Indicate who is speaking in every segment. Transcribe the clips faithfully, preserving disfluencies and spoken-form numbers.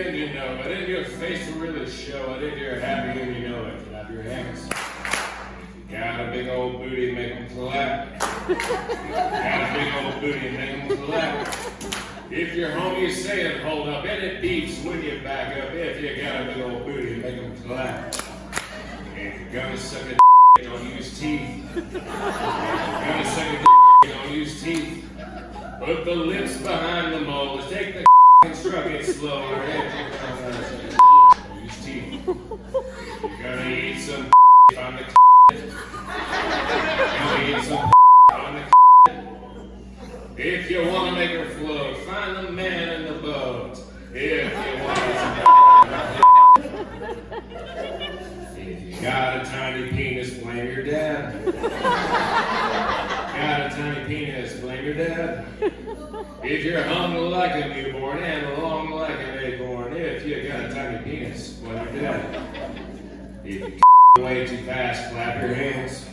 Speaker 1: and you know it, and your face will really show it. If you're happy and you know it, clap your hands. If you got a big old booty, make them clap. If you got a big old booty, make them clap. If you're home, you say it, hold up, and it beeps when you back up. If you got a big old booty, make them clap. If you're gonna suck a d***, don't use teeth. If you're gonna suck a d***, don't use teeth. Put the lips behind the molars. Take the and shrug it slower. If you're gonna suck a d***, don't use teeth. If you're gonna eat some on the you're gonna eat some on the if you want to make her float, find the man in the boat. If you want to if you got a tiny penis, blame your dad. Got a tiny penis, blame your dad. If you're hung like a newborn and long like an acorn, if you got a tiny penis, blame your dad. If you way too fast, clap your hands.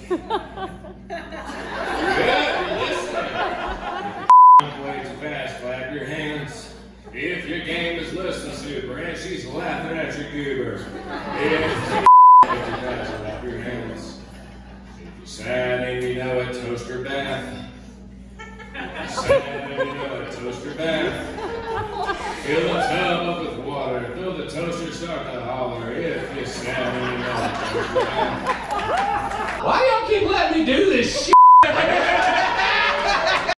Speaker 1: Good, listen. Way too fast, clap your hands. If your game is listening super and she's laughing at your goober. If you way too fast, clap your hands. If you're sad and you know it, toast your bath. If you're sad and you know it, toast your bath. Fill the tub up with water. Fill the toaster, start to holler. If you're sad and you know it, toast your bath. Why y'all keep letting me do this shit?